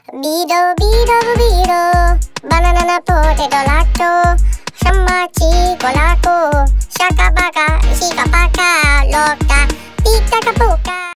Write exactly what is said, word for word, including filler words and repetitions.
Bido, bido, bido, banana, potato, lacto, samba, chico, laco, shaka baka, shika baka, loca, pika kapu,